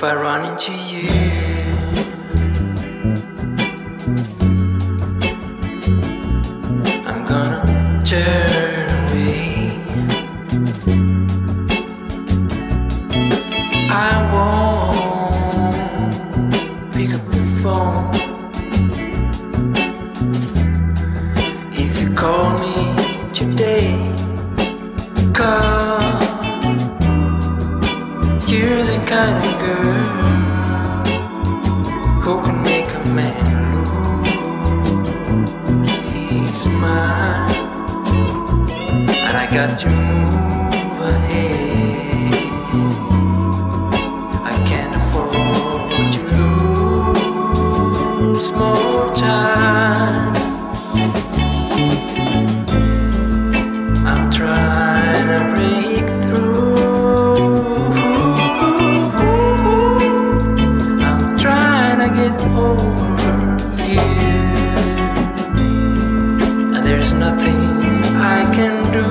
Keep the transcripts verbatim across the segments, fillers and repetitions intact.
I run into you, I'm gonna turn away. I won't pick up the phone. If you call me today, 'cause you're the kind of girl who can make a man lose his mind. And I got to move ahead. I can't afford to lose more time. I'm trying to break through. I'm trying to get over you, and there's nothing I can do.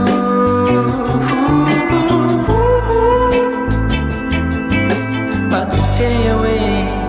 But stay away.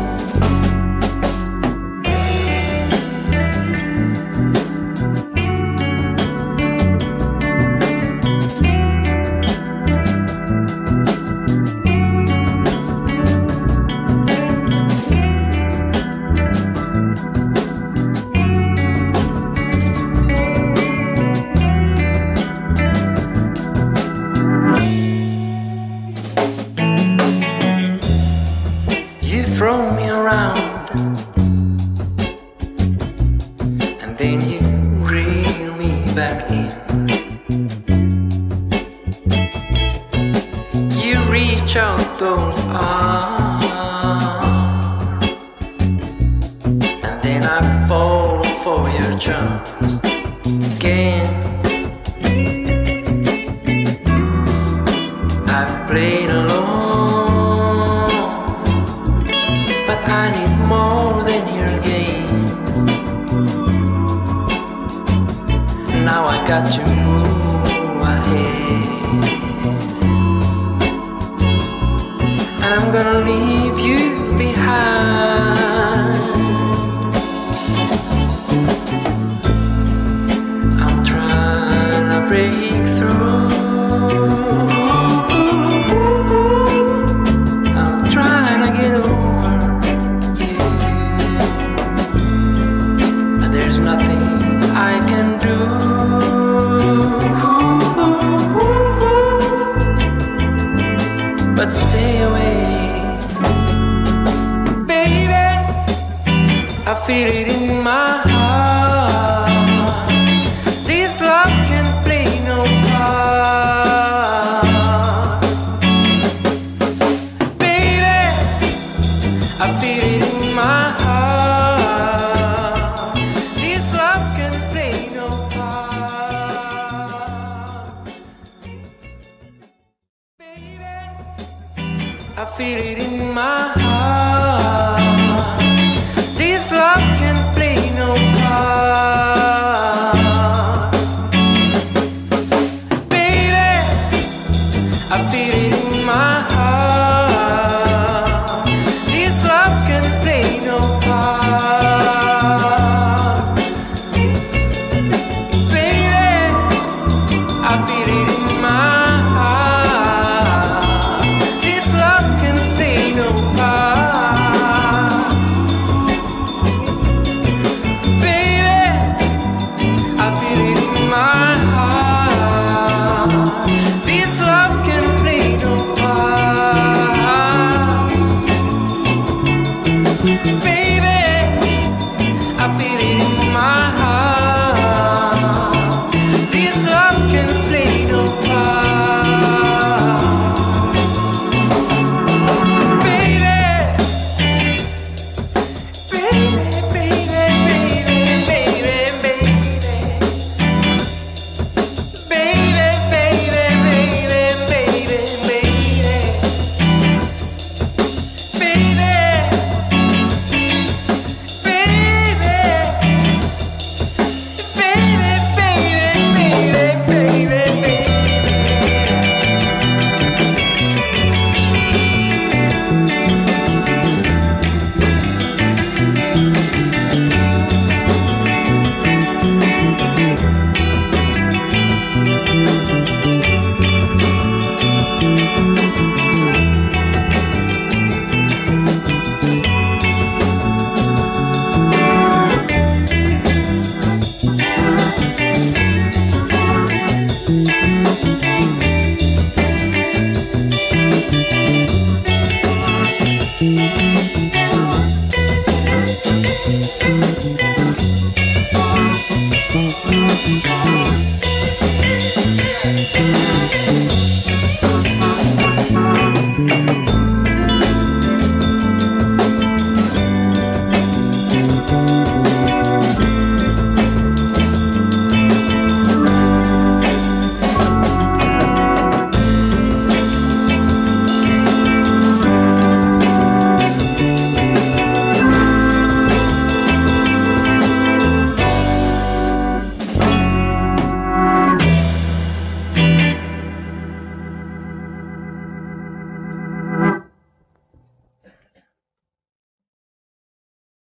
You throw me around and then you reel me back in. You reach out those arms and then I fall for your charms again. I've played alone, but I need more than your games. Now I got to move ahead, and I'm gonna leave you behind. I'm trying to break through. I'm trying to get over you, and there's nothing I can do. But stay away, baby. I feel it in my heart. This love can play no part, baby. I feel it in my heart. This love can play no part, baby. I feel it in my heart. This love can play no part, baby. I feel it in my heart.